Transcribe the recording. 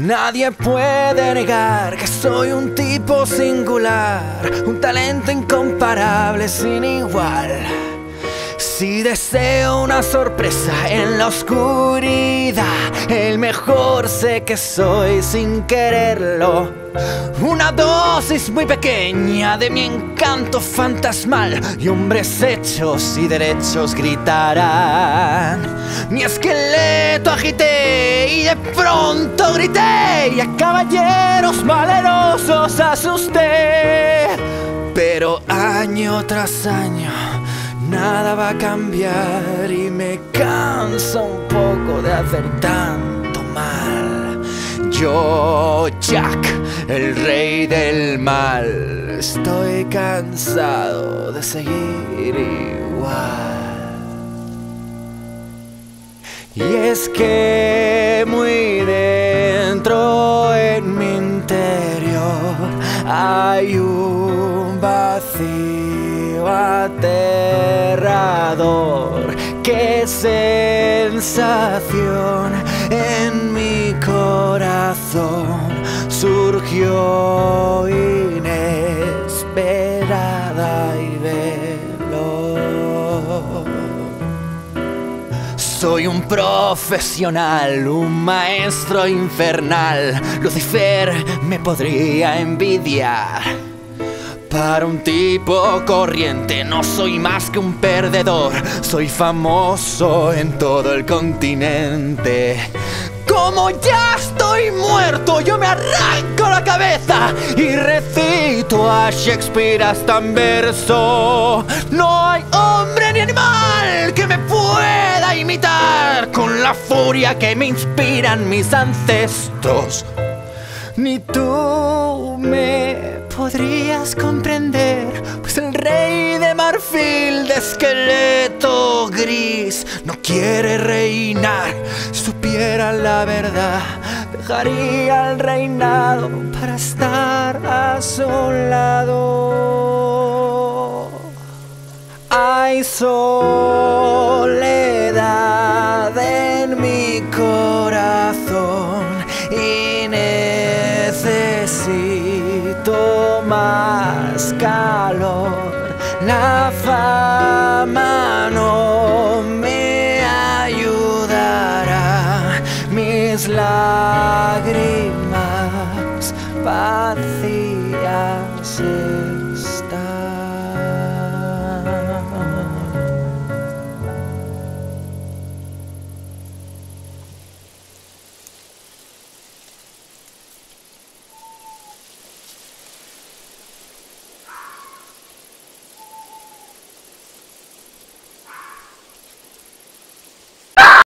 Nadie puede negar que soy un tipo singular, un talento incomparable sin igual. Si deseo una sorpresa en la oscuridad, el mejor sé que soy sin quererlo. Una dosis muy pequeña de mi encanto fantasmal, y hombres hechos y derechos gritarán. Mi esqueleto agité y de pronto grité, y a caballeros valerosos asusté. Pero año tras año nada va a cambiar y me cansa un poco de hacer tanto mal. Yo, Jack, el rey del mal, estoy cansado de seguir igual. Y es que muy dentro en mi interior hay un vacío aterrador. ¡Qué sensación! En mi corazón surgió inesperada y veloz. Soy un profesional, un maestro infernal. Lucifer me podría envidiar. Para un tipo corriente no soy más que un perdedor. Soy famoso en todo el continente. Como ya estoy muerto, yo me arranco la cabeza y recito a Shakespeare hasta en verso. No hay hombre ni animal que me pueda imitar con la furia que me inspiran mis ancestros. Ni tú me podrías comprender, pues el rey de marfil de esqueleto gris no quiere reinar. Si supiera la verdad, dejaría el reinado para estar a su lado. Hay soledad en mi corazón y necesito más calor. La fama no me ayudará, mis lágrimas vacías